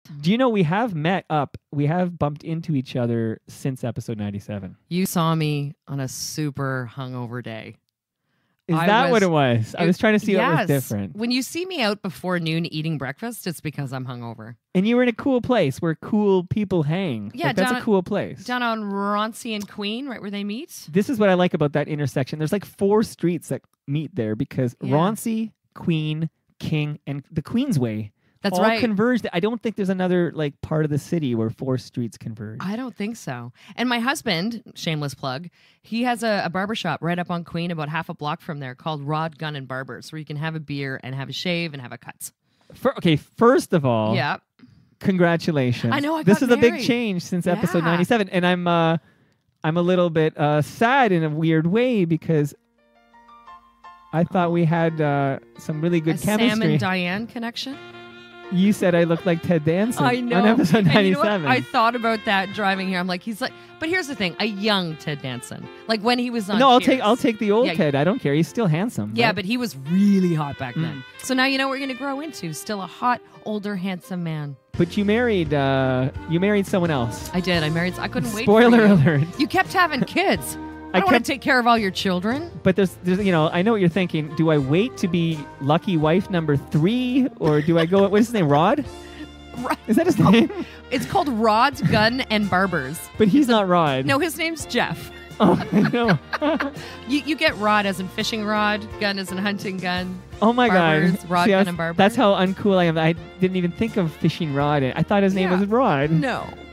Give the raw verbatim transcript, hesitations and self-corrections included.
Do you know we have met up? We have bumped into each other since episode ninety-seven. You saw me on a super hungover day. Is I that was, what it was? I was trying to see yes. what was different. When you see me out before noon eating breakfast, it's because I'm hungover. And you were in a cool place where cool people hang. Yeah, like, that's down, a cool place. Down on Roncy and Queen, right where they meet. This is what I like about that intersection. There's like four streets that meet there because Yeah. Roncy, Queen, King, and the Queensway That's all right. converged. I don't think there's another like part of the city where four streets converge. I don't think so. And my husband, shameless plug, he has a, a barbershop right up on Queen, about half a block from there, called Rod Gun and Barbers, where you can have a beer and have a shave and have a cut. For, okay, first of all, Yeah. congratulations. I know, I This got is a big married. change since Yeah. episode ninety-seven, and I'm uh, I'm a little bit uh, sad in a weird way because I thought we had uh, some really good a chemistry. Sam and Diane connection. You said I looked like Ted Danson I know. on episode And you know what? ninety-seven. I thought about that driving here. I'm like, he's like, but here's the thing: a young Ted Danson, like when he was on. no, I'll Cheers. take I'll take the old Yeah, Ted. I don't care. He's still handsome. Yeah, right? but he was really hot back Mm. then. So now you know what we're going to grow into. Still a hot, older, handsome man. But you married uh, you married someone else. I did. I married. I couldn't wait. Spoiler for you. alert. You kept having kids. I I don't want kept- to take care of all your children. But there's, there's, you know, I know what you're thinking. Do I wait to be lucky wife number three, or do I go? What's his name? Rod? Rod. Is that his name? It's called Rod's Gun and Barbers. But he's not Rod. No, his name's Jeff. Oh, I know. You you get Rod as in fishing rod, gun as in hunting gun. Oh my Barbers, God. Rod, See, Gun, that's, and Barbers. That's how uncool I am. I didn't even think of fishing Rod. I thought his name Yeah. was Rod. No.